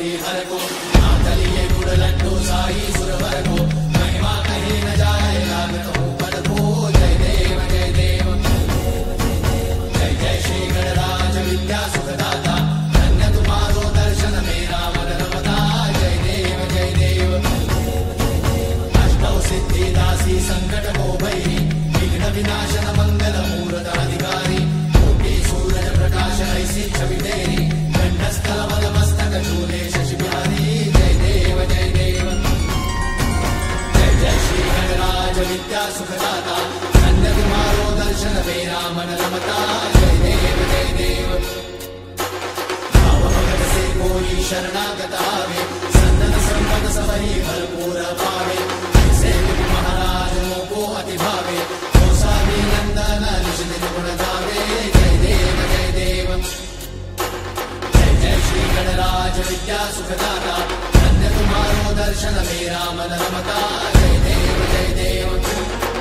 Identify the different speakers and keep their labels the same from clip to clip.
Speaker 1: हर को नाथ लिए गुड़ लड्डू साई सुरवर को महिमा कहीं न जाए लागत हो पद को जय देव जय देव जय जय श्री गणराज विद्या सुखदाता धन्य तुम्हारो दर्शन मेरा मन रमता जय देव जय देव अष्टौ सिद्धि दासी संकट को भैरी विघ्न विनाशन मंगल मूर्त अधिकारी कोटि सूरज प्रकाश ऐसी छवि तेरी कंठस्थल मद मस्तक झूले शशि बिहारी जय देव जय देव जय जय श्री गणराज विद्या सुखदाता धन्य तुम्हारो दर्शन मेरा मन रमता जय देव जय देव भाव भगत से कोई शरणागत आवे सन्नत संपद सबही भरपूर पावे ऐसे महाराजों को अति भावे कौसाली नंदन निज दिन गुण गावे जय देव जय देव जय जय श्री गणराज विद्या सुखदाता धन्य तुम्हारो दर्शन मेरा मन रमता जय देव जय देव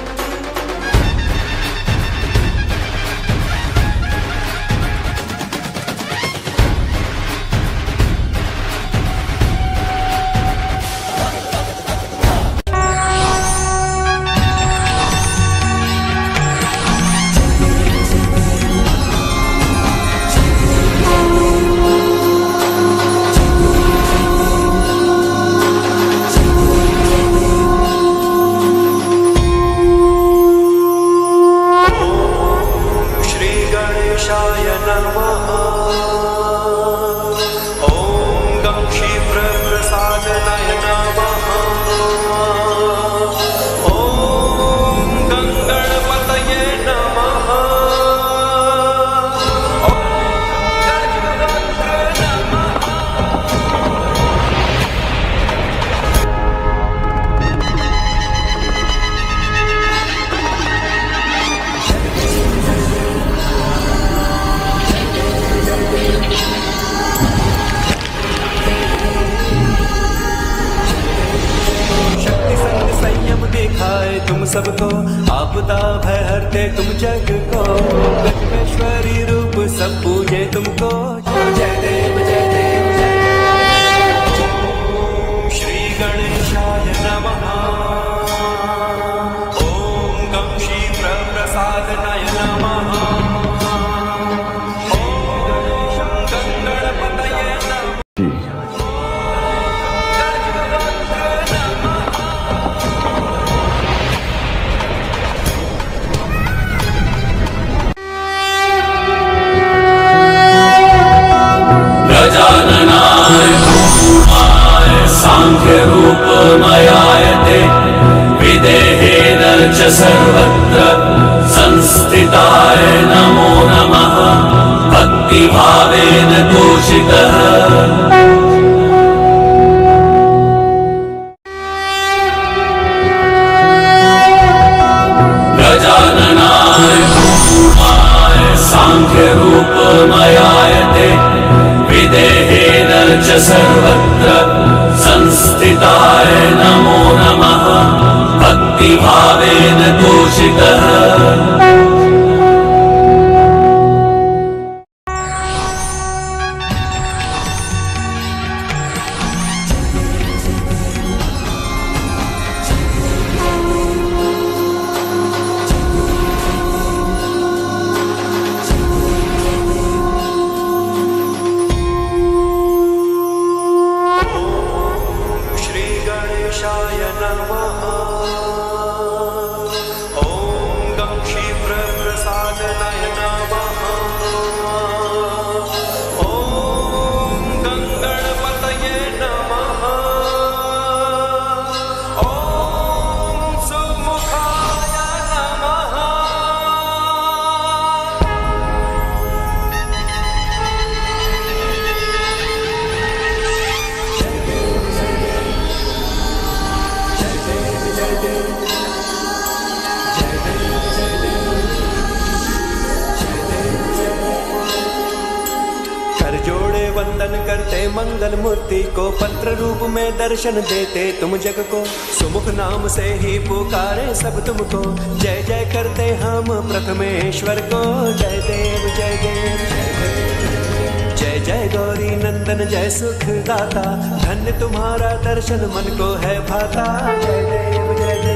Speaker 2: सबको आपदा भय हरते तुम जग को गजबेश्वरी रूप सब पूजे तुमको जय देव जय देव ओम श्री गणेशाय नमः ओम गं क्षीप्र प्रसादनाय नमः ओम गणेशं गणपतये नमः
Speaker 1: सांख्य रूप मयायते विदेहेन च सर्वत्र संस्थिताय नमो नमः भक्ति भावेन तोषितः गजाननाय भूमाय सांख्य रूप मयायते विदेहेन च सर्वत्र संस्थिताय नमो नमः भक्ति भावेन तोषितः
Speaker 2: मंगल मूर्ति को पत्र रूप में दर्शन देते तुम जग को सुमुख नाम से ही पुकारे सब तुमको जय जय करते हम प्रथमेश्वर को जय देव जय देव जय जय गौरी नंदन नंदन जय सुख दाता, धन्य तुम्हारा दर्शन मन को है भाता। जय देव जय